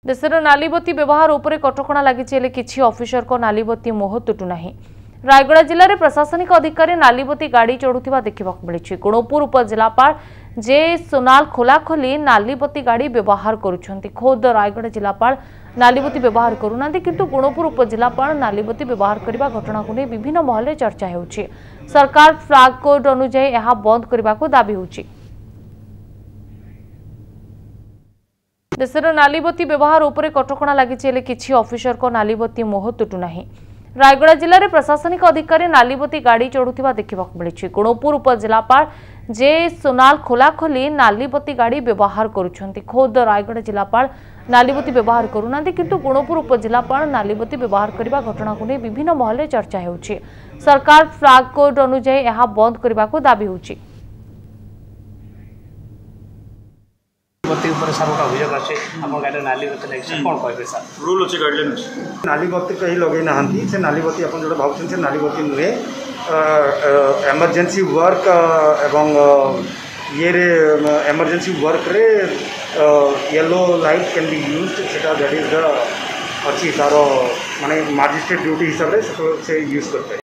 देशर नालीबत्ती व्यवहार उपरे कटकणा लगी किसी ऑफिसर को नालीबत्ती मोह तुटुना। रायगड़ा जिले में प्रशासनिक अधिकारी नालीबत्ती गाड़ी चढ़ुवा देखा मिली। गुणपुर उपजिलापाल जे सोनाल खोलाखोली नालीबत्ती गाड़ी व्यवहार करुछंती। खोद रायगड़ा जिलापाल नालीबत्ती व्यवहार करूना, किंतु गुणपुर उपजिलापाल नालीबत्ती व्यवहार करने घटना को नहीं विभिन्न महल चर्चा होउछि। सरकार फ्लैग कोड अनुसार यह बंद करने को दाबी होउछि। देशर नालीबत्ती व्यवहार उपरे कटकणा लगी किसी ऑफिसर को नालीबत्ती मोह तुटुना। रायगड़ा जिले में प्रशासनिक अधिकारी नालीबत्ती गाड़ी चढ़ुवा देखा मिली। गुणपुर उपजिलापाल जे सोनाल खोलाखोली नालीबत्ती गाड़ी व्यवहार करुछंती। खोद रायगड़ा जिलापाल नालीबत्ती व्यवहार करूना, किंतु गुणपुर उपजिलापाल नालीबत्ती व्यवहार करने घटना को नहीं विभिन्न महल चर्चा होउछि। सरकार फ्लैग कोड अनुसार यह बंद करने को दाबी होउछि। बत्ती सर गोटे अभियोग अच्छे गाड़ी नाली बत्ती लगे कौन कहे सर रूल अच्छे गाइडलाइन अच्छे नाली बत्ती कहीं लगे ना से नाली बत्ती आप जो भावुं से नाली बत्ती नुहे एमरजेंसी वर्क एवं ये एमरजेंसी वर्क रे yellow light can be used सेटा दैट इज द अच्छी तार माने मजिस्ट्रेट ड्यूटी हिसाब से यूज करते हैं।